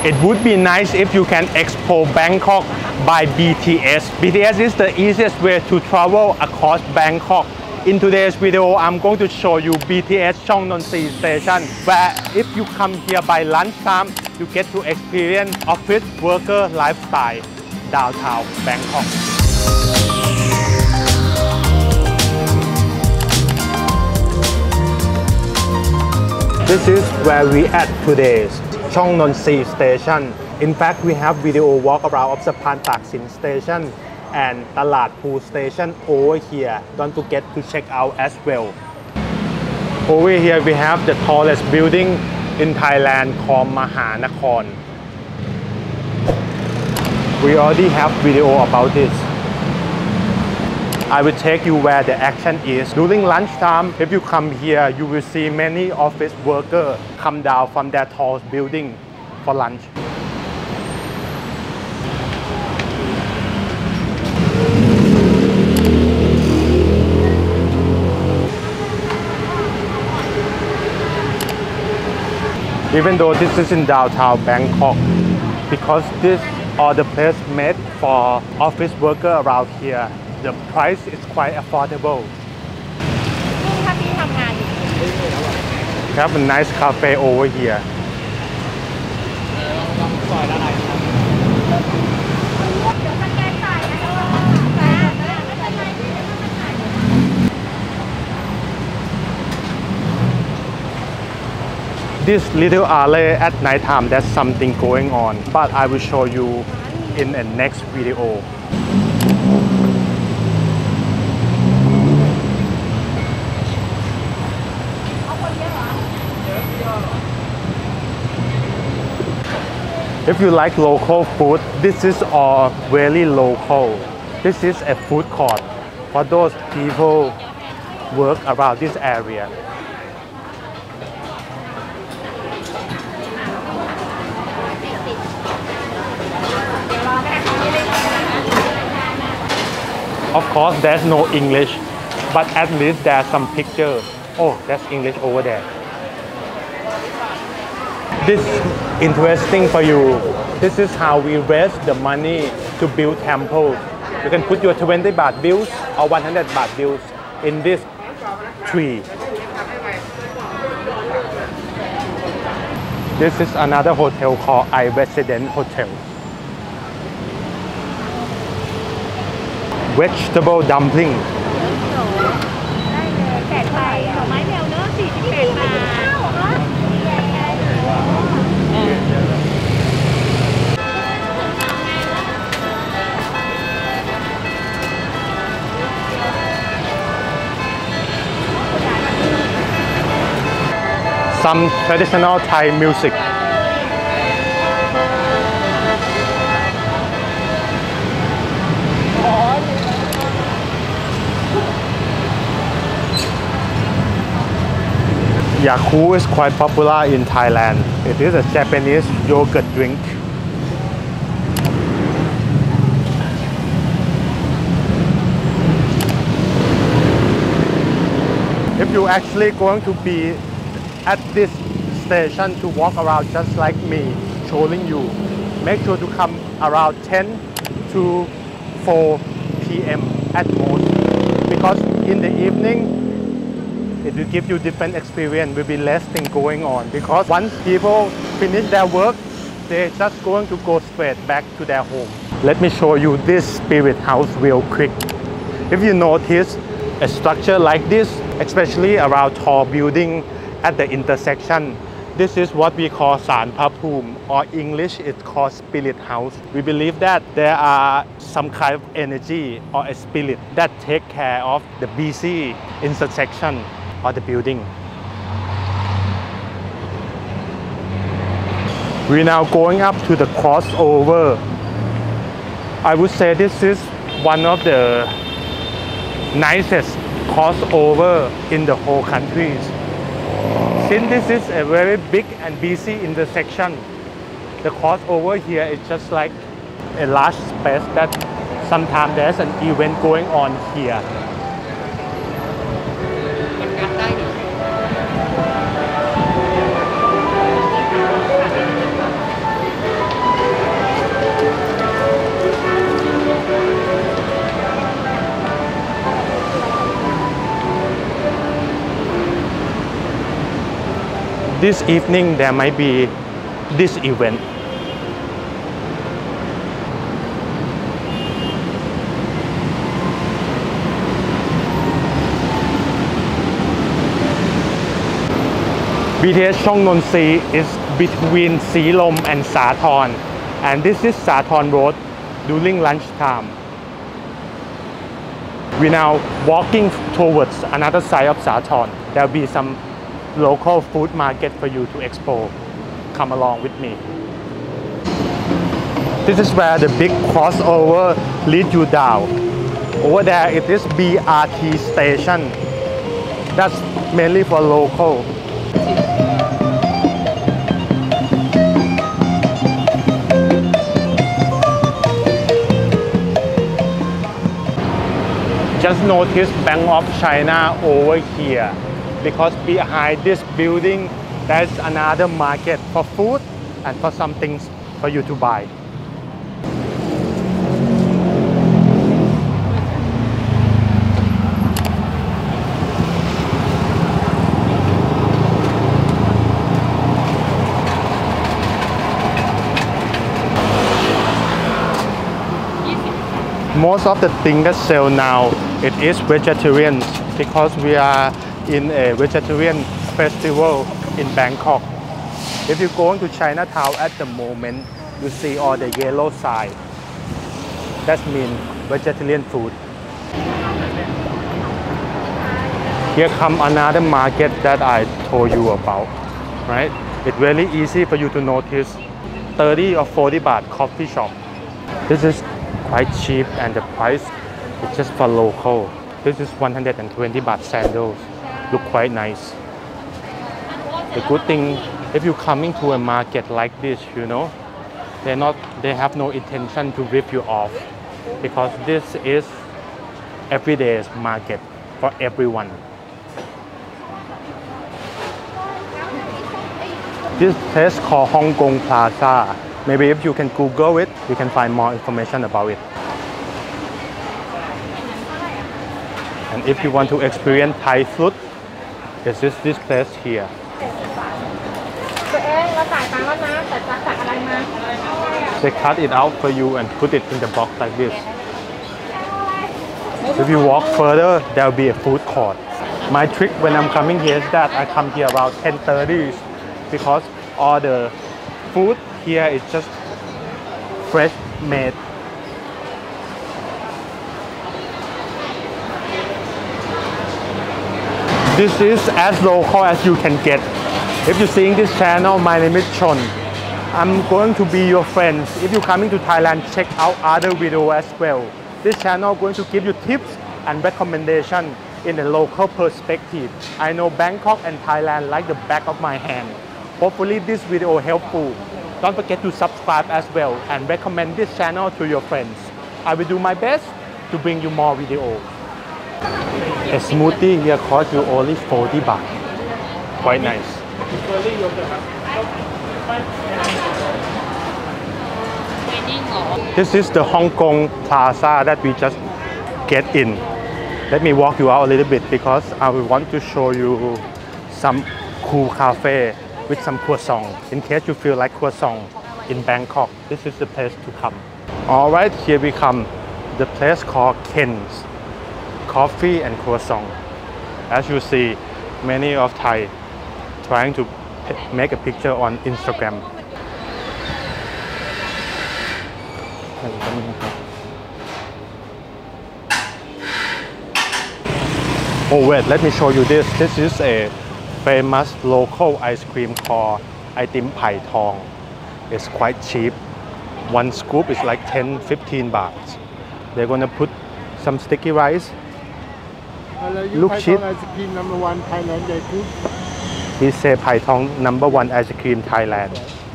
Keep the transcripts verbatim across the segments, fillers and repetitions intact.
It would be nice if you can explore Bangkok by B T S. B T S is the easiest way to travel across Bangkok. In today's video, I'm going to show you B T S Chong Nonsi station, where if you come here by lunchtime, you get to experience office worker lifestyle downtown Bangkok. This is where we at today's Chong Nonsi station. In fact, we have video walk around of Sapan Taksin station and Talat Pool station over here. Don't forget to check out as well. Over here we have the tallest building in Thailand called Mahanakhon. We already have video about this. I will take you where the action is. During lunchtime, if you come here, you will see many office workers come down from their tall building for lunch. Even though this is in downtown Bangkok, because this are the place made for office workers around here, the price is quite affordable. We have a nice cafe over here. This little alley at night time, there's something going on, but I will show you in the next video. If you like local food, this is all very local. This is a food court for those people work around this area. Of course, there's no English, but at least there's some pictures. Oh, that's English over there. This is interesting for you. This is how we raise the money to build temples. You can put your twenty baht bills or one hundred baht bills in this tree. This is another hotel called I Resident Hotel. Vegetable dumpling. Some traditional Thai music. Yakult is quite popular in Thailand. It is a Japanese yogurt drink. If you're actually going to be at this station to walk around just like me showing you, make sure to come around ten to four P M at most, because in the evening it will give you different experience, will be less thing going on, because once people finish their work, they're just going to go straight back to their home. Let me show you this spirit house real quick. If you notice a structure like this, especially around tall building at the intersection, this is what we call Saan Phapum, or English it's called spirit house. We believe that there are some kind of energy or a spirit that take care of the busy intersection or the building. We're now going up to the crossover. I would say this is one of the nicest crossover in the whole country. Since this is a very big and busy intersection, the crossover here is just like a large space that sometimes there's an event going on here. This evening there might be this event. B T S Chong Nonsi is between Silom and Sathorn, and this is Sathorn Road during lunchtime. We're now walking towards another side of Sathorn. There'll be some local food market for you to explore. Come along with me. This is where the big crossover leads you down. Over there it is B R T station. That's mainly for local. Just notice Bank of China over here, because behind this building there's another market for food and for some things for you to buy. Most of the things that sell now, it is vegetarian, because we are in a vegetarian festival in Bangkok. If you go into Chinatown at the moment, you see all the yellow sign. That means vegetarian food. Here come another market that I told you about, right? It's really easy for you to notice. thirty or forty baht coffee shop. This is quite cheap, and the price is just for local. This is one hundred twenty baht sandals. Look quite nice. The good thing, if you're coming to a market like this, you know, they're not, they have no intention to rip you off, because this is everyday market for everyone. This place called Hong Kong Plaza. Maybe if you can Google it, you can find more information about it. And if you want to experience Thai food, this is this place here. They cut it out for you and put it in the box like this. If you walk further, there will be a food court. My trick when I'm coming here is that I come here about ten thirty, because all the food here is just fresh made. This is as local as you can get. If you're seeing this channel, my name is Chon. I'm going to be your friend. If you're coming to Thailand, check out other videos as well. This channel is going to give you tips and recommendations in a local perspective. I know Bangkok and Thailand like the back of my hand. Hopefully this video helpful. Don't forget to subscribe as well and recommend this channel to your friends. I will do my best to bring you more videos. A smoothie here costs you only forty baht. Quite nice. This is the Hong Kong Plaza that we just get in. Let me walk you out a little bit, because I will want to show you some cool cafe with some croissant. In case you feel like croissant in Bangkok, this is the place to come. All right, here we come. The place called Ken's Coffee and Croissant. As you see, many of Thai trying to make a picture on Instagram. Oh wait, let me show you this. This is a famous local ice cream called Itim Pai Thong. It's quite cheap. One scoop is like ten fifteen baht. They're gonna put some sticky rice. Look cheap. Ice cream number one Thailand. He said Pai Thong number one ice cream Thailand.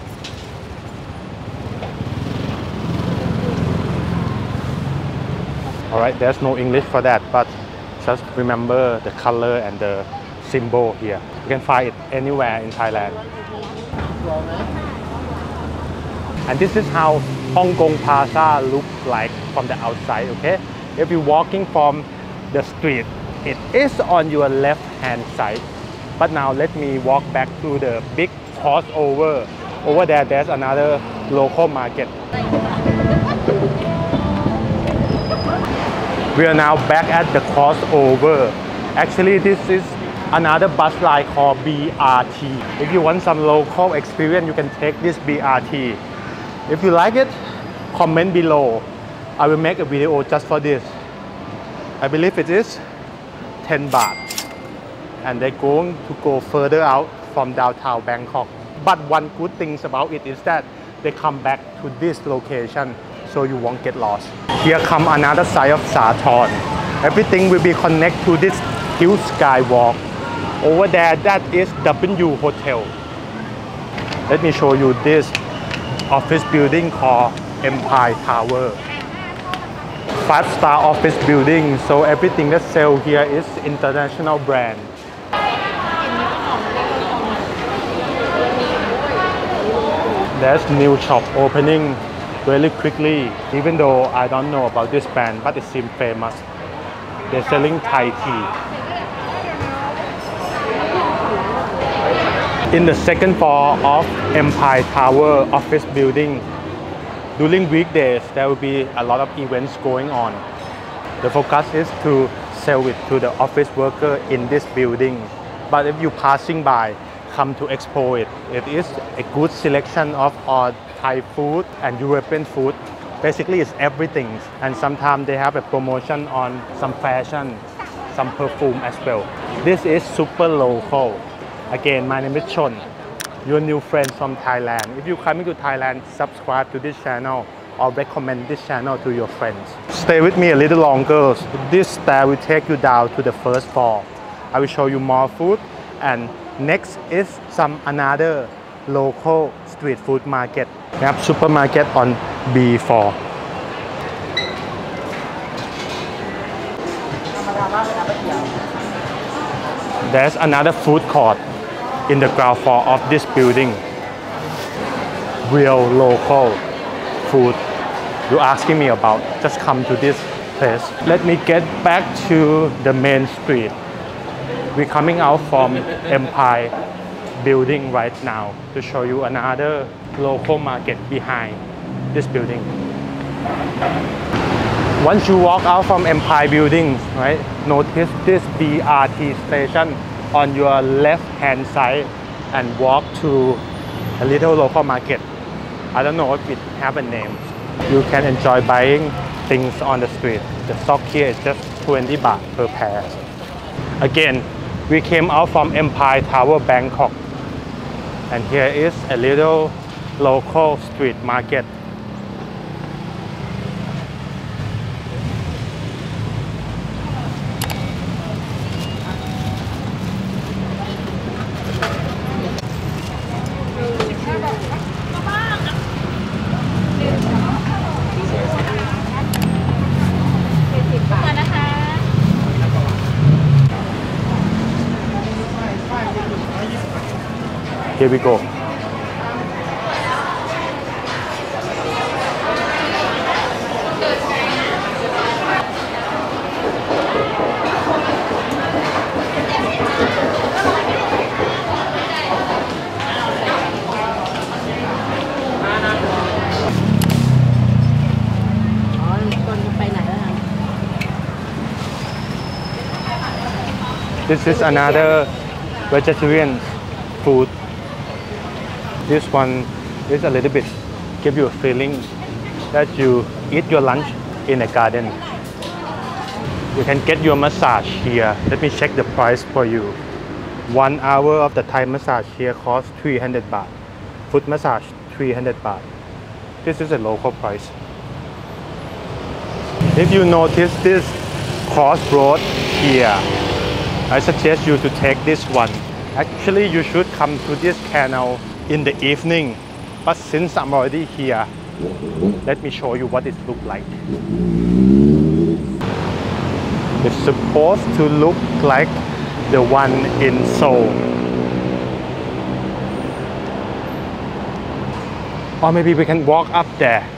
Alright, there's no English for that, but just remember the color and the symbol here. You can find it anywhere in Thailand. And this is how Hong Kong Plaza looks like from the outside, okay? If you're walking from the street, it is on your left hand side. But now let me walk back to the big crossover. Over there, there's another local market. We are now back at the crossover. Actually, this is another bus line called B R T. If you want some local experience, you can take this B R T. If you like it, comment below. I will make a video just for this. I believe it is ten baht. And they're going to go further out from downtown Bangkok. But one good thing about it is that they come back to this location, so you won't get lost. Here come another side of Sathorn. Everything will be connected to this huge skywalk. Over there, that is W Hotel. Let me show you this office building called Empire Tower. Five-star office building, so everything that sells here is international brand. There's new shop opening really quickly, even though I don't know about this brand, but it seems famous. They're selling Thai tea. In the second floor of Empire Tower office building, during weekdays, there will be a lot of events going on. The focus is to sell it to the office worker in this building. But if you're passing by, come to explore it. It is a good selection of all Thai food and European food. Basically, it's everything. And sometimes they have a promotion on some fashion, some perfume as well. This is super local. Again, my name is Chon, your new friend from Thailand. If you're coming to Thailand, subscribe to this channel or recommend this channel to your friends. Stay with me a little longer. This stair will take you down to the first floor. I will show you more food, and next is some another local street food market. We have supermarket on B four. There's another food court in the ground floor of this building. Real local food you're asking me about, just come to this place. Let me get back to the main street. We're coming out from Empire building right now to show you another local market behind this building. Once you walk out from Empire building, right, notice this B R T station on your left hand side and walk to a little local market. I don't know if it have a name. You can enjoy buying things on the street. The stock here is just twenty baht per pair. Again, we came out from Empire Tower, Bangkok. And here is a little local street market. Here we go. This is another vegetarian food. This one is a little bit give you a feeling that you eat your lunch in a garden. You can get your massage here. Let me check the price for you. One hour of the Thai massage here costs three hundred baht. Foot massage three hundred baht. This is a local price. If you notice this crossroad here, I suggest you to take this one. Actually, you should come to this canal in the evening, but since I'm already here, let me show you what it looks like. It's supposed to look like the one in Seoul. Or maybe we can walk up there.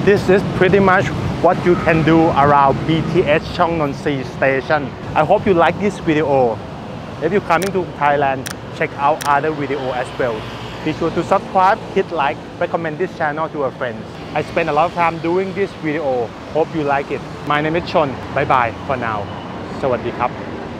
This is pretty much what you can do around B T S Chong Nonsi station. I hope you like this video. If you're coming to Thailand, check out other videos as well. Be sure to subscribe, hit like, recommend this channel to your friends. I spent a lot of time doing this video. Hope you like it. My name is Chon. Bye bye for now. สวัสดีครับ